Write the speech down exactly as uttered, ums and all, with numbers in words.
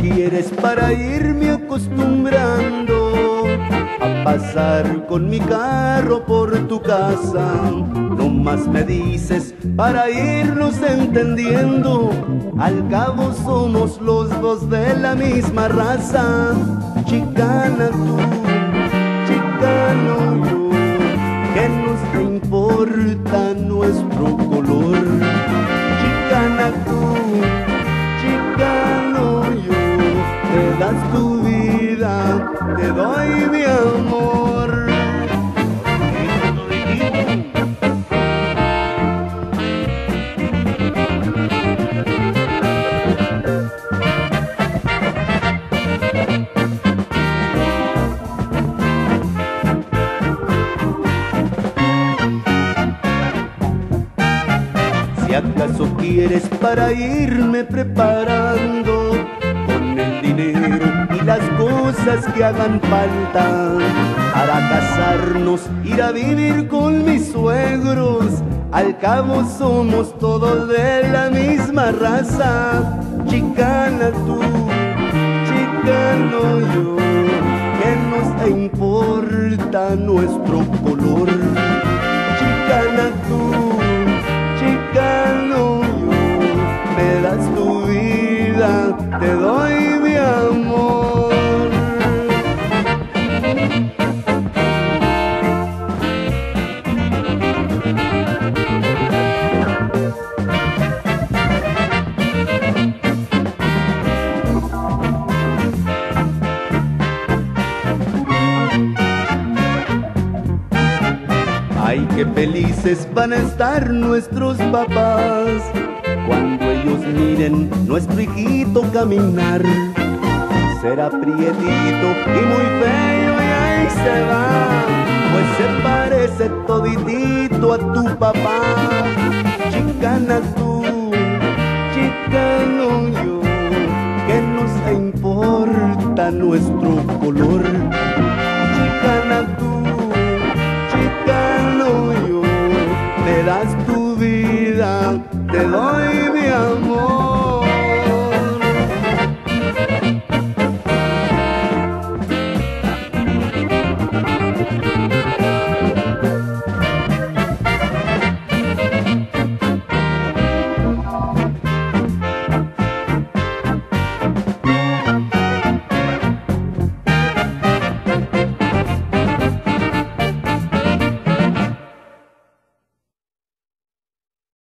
quieres para irme acostumbrando a pasar con mi carro por tu casa. No más me dices para irnos entendiendo, al cabo somos los dos de la misma raza. Chicana tú, chicano yo, ¿qué nos importa nuestro color? Chicana tú, chicano yo, te das tu vida, te doy mi amor. Si acaso quieres para irme preparando con el dinero y las cosas que hagan falta para casarnos, ir a vivir con mis suegros, al cabo somos todos de la misma raza. Chicana tú, chicano yo, ¿qué nos importa nuestro color? Chicana tú, chicano yo, me das tu vida, te doy mi amor. Ay, qué felices van a estar nuestros papás cuando ellos miren nuestro hijito caminar. Será prietito y muy feo y ahí se va, pues se parece toditito a tu papá. Chicana tú, chicano yo, ¿qué nos importa nuestro color? Chicana tú, chicano yo, me das tu vida, te doy